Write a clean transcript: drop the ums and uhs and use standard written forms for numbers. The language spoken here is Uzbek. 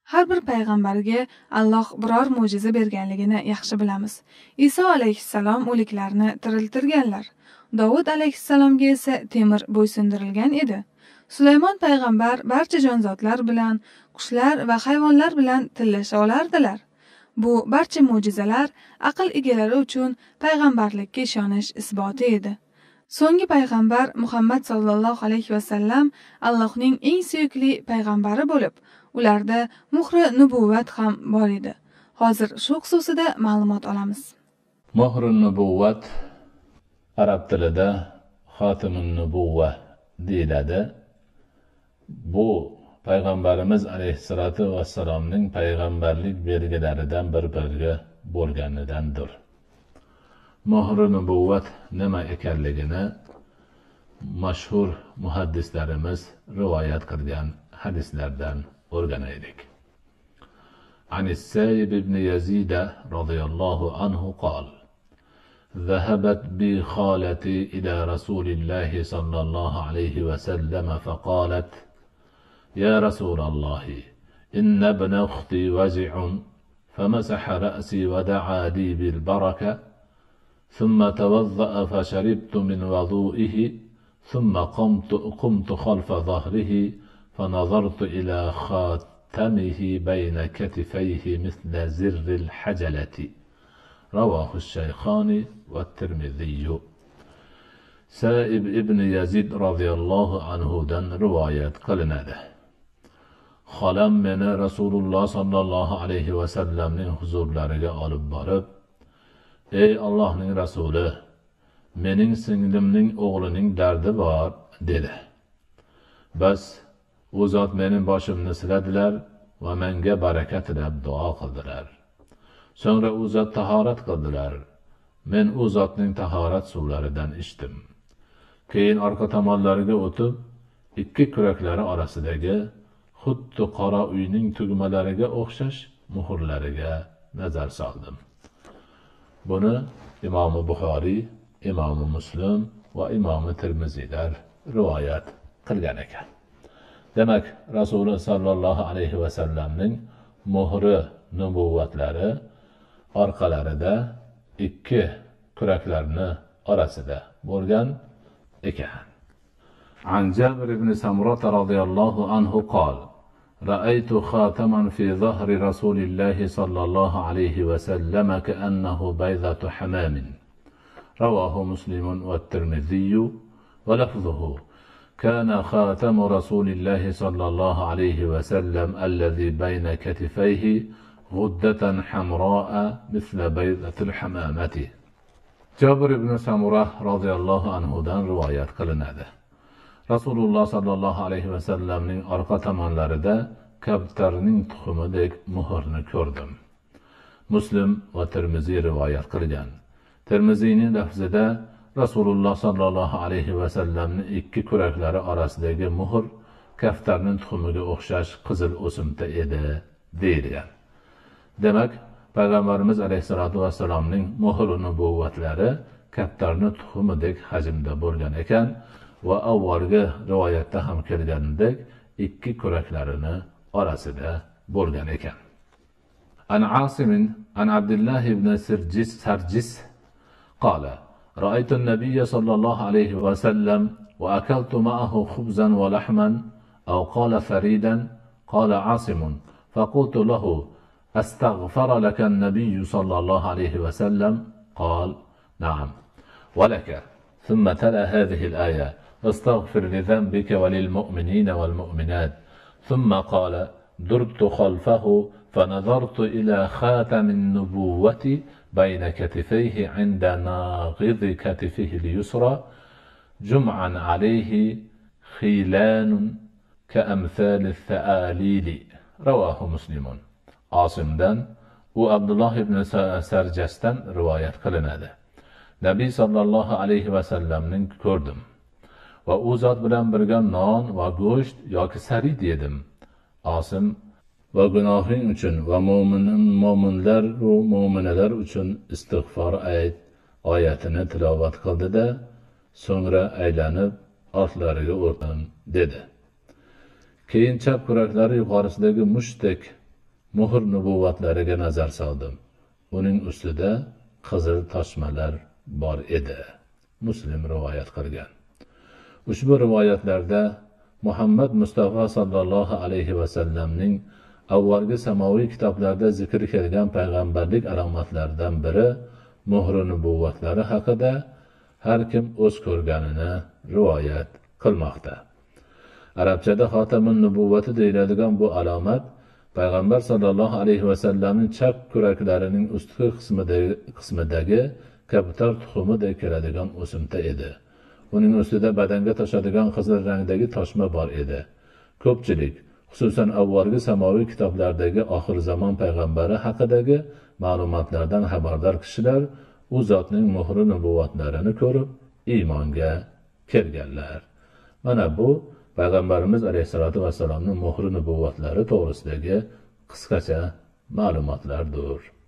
Har bir payg'ambarga Alloh biror mo'jiza berganligini yaxshi bilamiz. Iso alayhissalom o'liklarni tiriltirganlar. Davud alayhissalomga esa temir bo'ysundirilgan edi. Sulaymon payg'ambar barcha jonzotlar bilan, qushlar va hayvonlar bilan tillasha olardilar. Bu barcha mo'jizalar aql egalari uchun payg'ambarlikka ishonish isboti edi. So'nggi payg'ambar Muhammad sallallohu alayhi va sallam Allohning eng suyukli payg'ambari bo'lib, ularda muhri nubuvvat ham bor edi. Hozir shu xususida ma'lumot olamiz. Muhri nubuvvat arab tilida xotimun nubuvva deyiladi. Bu payg'ambarimiz alayhissalatu vassalomning payg'ambarlik belgilaridan biriga bo'lganidandir. Muhri nubuvvat nima ekanligini mashhur muhaddislarimiz rivoyat qilgan hadislardan o'rganaylik. عن السائب بن يزيد رضي الله عنه قال: ذهبت بي خالتي إلى رسول الله صلى الله عليه وسلم فقالت: يا رسول الله، إن ابن أختي وجع، فمسح رأسي ودعا لي بالبركة، ثم توضأ فشربت من وضوئه، ثم قمت خلف ظهره فنظرت إلى خاتمه بين كتفيه مثل زر الحجلة. رواه الشيخان والترمذي. سائب ابن يزيد رضي الله عنه دن رواية قلناده. Xolam meni Rasululloh sallallohu alayhi va sallamning huzurlariga olib borib: "Ey Allohning rasuli, mening singlimning o'g'lining dardi bor", dedi. Bas u zot mening boshimni siladilar va menga baraka tilab duo qildilar. So'ngra u zot tahorat qildilar. Men u zotning tahorat suvlaridan ichdim. Keyin orqa tomonlariga o'tib, ikki kuraklari orasidagi xuddi qora uyning tugmalariga o'xshash muhrlariga nazar soldim. Buni Imom Buxoriy, Imom Muslim va Imom Tirmiziylar rivoyat qilgan ekan. Demak, Rasululloh sallallohu alayhi va sallamning muhri nubuvvatlari orqalarida ikki kuraklarni orasida bo'lgan ekan. عن جابر بن سمرة رضي الله عنه قال: رأيت خاتما في ظهر رسول الله صلى الله عليه وسلم كأنه بيضة حمام. رواه مسلم والترمذي ولفظه: كان خاتم رسول الله صلى الله عليه وسلم الذي بين كتفيه غدة حمراء مثل بيضة الحمامة. جابر بن سمرة رضي الله عنه دان روايات قلناده. Rasululloh sallallohu alayhi va sallamning orqa tomonlarida kaptarning tuxumidek muhrni ko'rdim. Muslim va Tirmiziy rivoyat qilgan. Tirmiziyning lafzida Rasululloh sallallohu alayhi va sallamning ikki kuraklari orasidagi muhr kaftarning tuxumiga o'xshash qizil o'simta edi deyilgan. Demak, payg'ambarimiz alayhisolatu vassalomning muhr nubuvvatlari kaftarning tuxumidek hajmda bo'lgan ekan va avvalgi rivoyatda ham kelganidek ikki kuraklarini orasida bo'lgan ekan. An Asim an Abdullah ibn Sarjis qala: رأيت النبي صلى الله عليه وسلم وأكلت معه خبزا ولحما أو قال فريدا. قال عاصم: فقلت له: أستغفر لك النبي صلى الله عليه وسلم؟ قال: نعم ولك. ثم تلا هذه الآية: استغفر لذنبك وللمؤمنين والمؤمنات. ثم قال: درت خلفه فنظرت إلى خاتم النبوة بين كتفيه عند ناقض كتفه اليسرى جمعا عليه خيلان كأمثال الثآليل. رواه مسلم. Asimdan u Abdullah ibn Sarjasdan rivoyat qilinadi. Nabiy sallallohu alayhi va sallamning ko'rdim va u zot bilan birga non va go'sht yoki sarid yedim. Asim: va gunohing uchun va mo'minlar va mo'minalar uchun istig'for ayt oyatini tilovat qildi-da, so'ngra aylanib ortlariga o'tdim dedi. Keyin chap kuraklari yuqorisidagi mushtdek muhr nubuvatlariga nazar soldim. Uning ustida qizil toshmalar bor edi. Muslim rivoyat qilgan. Ushbu rivoyatlarda Muhammad Mustafa sallallohu alayhi va sallamning avvalgi samoviy kitoblarda zikr kelgan payg'ambarlik alomatlaridan biri muhr nubuvatlari haqida har kim o'z ko'rganini rivoyat qilmoqda. Arabchada xotamun nubuvvati deyiladigan bu alomat payg'ambar sallallohu alayhi va sallamning chap kuraklarining ustki qismidagi kabutar tuxumidek keladigan o'simta edi. Uning ustida badanga toshadigan qizil rangdagi toshma bor edi. Ko'pchilik, xususan avvalgi samoviy kitoblardagi oxir zamon payg'ambari haqidagi ma'lumotlardan xabardor kishilar u zotning muhri nubuvatlarini ko'rib iymonga kelganlar. Mana bu payg'ambarimiz alayhisolatu vassalomning muhri nubuvatlari to'g'risidagi qisqacha ma'lumotlardir.